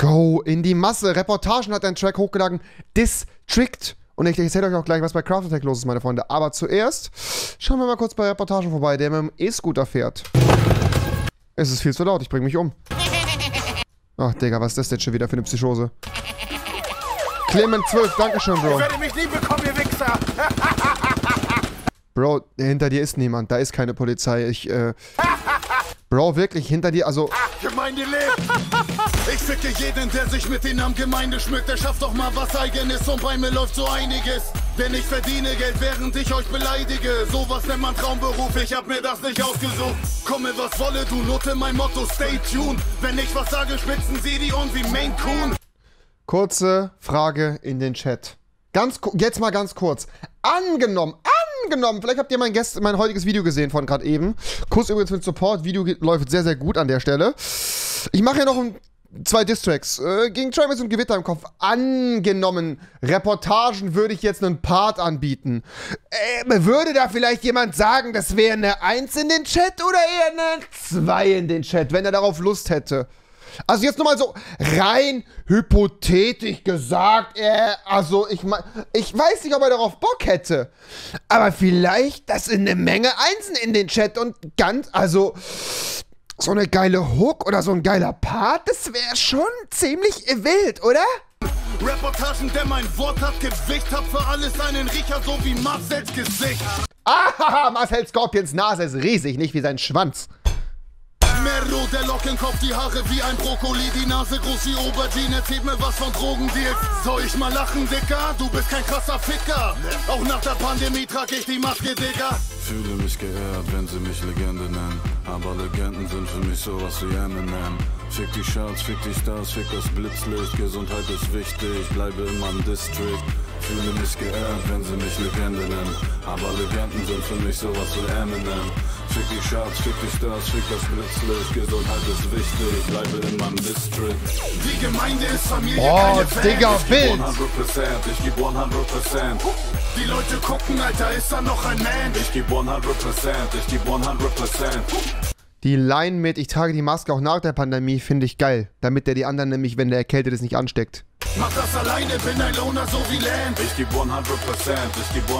go in die Masse. Reportagen hat einen Track hochgeladen. District. Und ich erzähle euch auch gleich, was bei Craft Attack los ist, meine Freunde. Aber zuerst schauen wir mal kurz bei Reportagen vorbei, der mit dem E-Scooter fährt. Es ist viel zu laut, ich bringe mich um. Ach, Digga, was ist das jetzt schon wieder für eine Psychose? Clement 12, dankeschön, Bro. Ich werde mich nie bekommen, ihr Wichser. Bro, hinter dir ist niemand, da ist keine Polizei. Bro, wirklich, hinter dir, also... Gemeinde lebt. Ich ficke jeden, der sich mit den Namen Gemeinde schmückt. Der schafft doch mal was Eigenes und bei mir läuft so einiges. Denn ich verdiene Geld, während ich euch beleidige. Sowas nennt man Traumberuf, ich hab mir das nicht ausgesucht. Komme was wolle, du Nutte, mein Motto, stay tuned. Wenn ich was sage, spitzen sie die Ohren wie Maine Coon. Kurze Frage in den Chat. Jetzt mal ganz kurz. Angenommen, vielleicht habt ihr mein heutiges Video gesehen von gerade eben. Kuss übrigens für den Support. Video läuft sehr, sehr gut an der Stelle. Ich mache ja noch 2 Distracks gegen Travis und Gewitter im Kopf. Angenommen, Reportagen würde ich jetzt einen Part anbieten. Würde da vielleicht jemand sagen, das wäre eine 1 in den Chat oder eher eine 2 in den Chat, wenn er darauf Lust hätte? Also jetzt nur mal so rein hypothetisch gesagt, also ich weiß nicht, ob er darauf Bock hätte. Aber vielleicht, das sind eine Menge Einsen in den Chat und so eine geile Hook oder so ein geiler Part, das wäre schon ziemlich wild, oder? Reportagen, der mein Wort hat Gewicht, hab für alles einen Riecher, so wie Marcel's Gesicht. Ah, Marcel Scorpions Nase ist riesig, nicht wie sein Schwanz. Mero, der Lockenkopf, die Haare wie ein Brokkoli, die Nase groß wie Aubergine, erzählt mir was von Drogendeals. Soll ich mal lachen, Dicker? Du bist kein krasser Ficker. Auch nach der Pandemie trag ich die Maske, Digga. Fühle mich geehrt, wenn sie mich Legende nennen. Aber Legenden sind für mich sowas wie Eminem. Fick die Charts, fick die Stars, fick das Blitzlicht. Gesundheit ist wichtig, bleibe immer im District. Fühle mich geehrt, wenn sie mich Legende nennen. Aber Legenden sind für mich sowas wie Eminem. Fick die Charts, fick die Stars, fick das Blitzlicht. Gesundheit ist wichtig, bleibe immer im District. Die Gemeinde ist Familie, keine Fans. Digga, wild! Ich geb 100%. Die Leute gucken, Alter, ist da noch ein Man? Ich geb 100%, ich geb 100%. Die Line mit, ich trage die Maske auch nach der Pandemie, finde ich geil. Damit der die anderen nämlich, wenn der erkältet ist, nicht ansteckt. Mach das alleine, bin ein Loner, so wie Land. Ich geb 100%, ich geb 100%.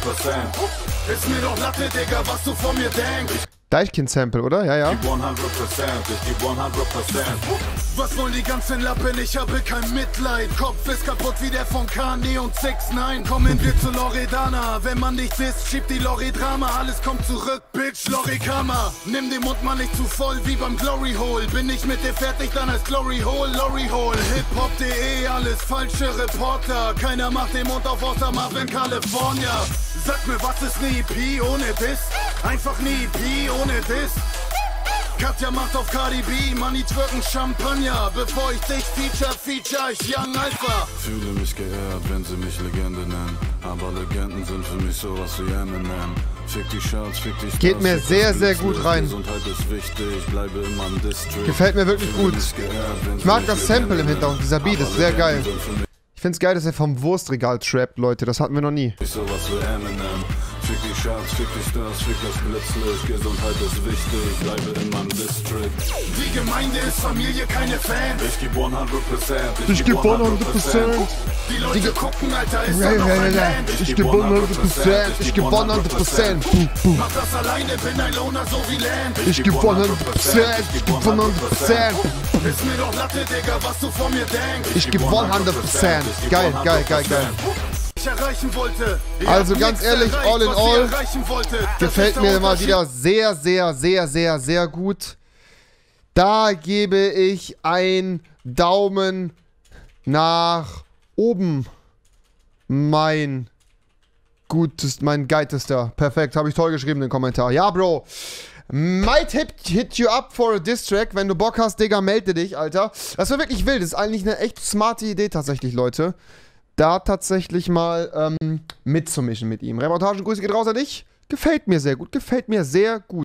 Ist mir doch Latte, Digga, was du von mir denkst. Deichkind-Sample, oder? Ja, ja. Ich geb 100%, ich geb 100%. Was wollen die ganzen Lappen? Ich habe kein Mitleid. Kopf ist kaputt wie der von Kanye und 6ix9ine. Kommen wir zu Loredana. Wenn man nichts ist, schiebt die Lori-Drama. Alles kommt zurück, Bitch, Lori-Kammer. Nimm den Mund mal nicht zu voll wie beim Glory Hole. Bin ich mit dir fertig, dann als Glory Hole, Lori Hole. Hiphop.de, alles falsche Reporter. Keiner macht den Mund auf außer Marvin, California. Sag mir, was ist eine EP ohne Diss? Einfach eine EP ohne Diss. Katja macht auf Cardi B, Money twerken Champagner. Bevor ich dich feature ich Young Alpha. Fühle mich geehrt, wenn sie mich Legende nennen. Aber Legenden sind für mich sowas wie Eminem. Fick die Charts, fick die Stars. Geht mir sehr, sehr gut rein. Gesundheit ist wichtig, bleibe immer im District. Gefällt mir wirklich gut. Ich mag das Sample im Hintergrund, dieser Beat ist sehr geil. Ich find's geil, dass er vom Wurstregal trappt, Leute. Das hatten wir noch nie. Sowas wie Eminem. Fick die Charts, fick die Stars, fick das Blitzlicht. Gesundheit ist wichtig, bleibe immer im District. Die Gemeinde ist Familie, keine Fans. Ich geb 100%, Ich geb 100%. Die Leute gucken, Alter, ist da Ja, noch ja, ein ja. Land. Ich geb 100%. Ich geb 100%. Mach das alleine, bin ein Loner, so wie Land. Ich geb 100%. Ich geb 100%. Ist mir doch Latte, Digga, was du von mir denkst. Ich geb 100%. Geil, geil, geil, geil. Erreichen wollte. Also ganz ehrlich, all in all, gefällt mir mal wieder sehr, sehr, sehr, sehr, sehr gut. Da gebe ich einen Daumen nach oben. Mein geiltester. Perfekt, habe ich toll geschrieben in den Kommentar. Ja, Bro. Might hit you up for a diss track. Wenn du Bock hast, Digga, melde dich, Alter. Das war wirklich wild. Das ist eigentlich eine echt smarte Idee tatsächlich, Leute. Da tatsächlich mal mitzumischen mit ihm. Reportagengrüße geht raus an dich. Gefällt mir sehr gut. Gefällt mir sehr gut.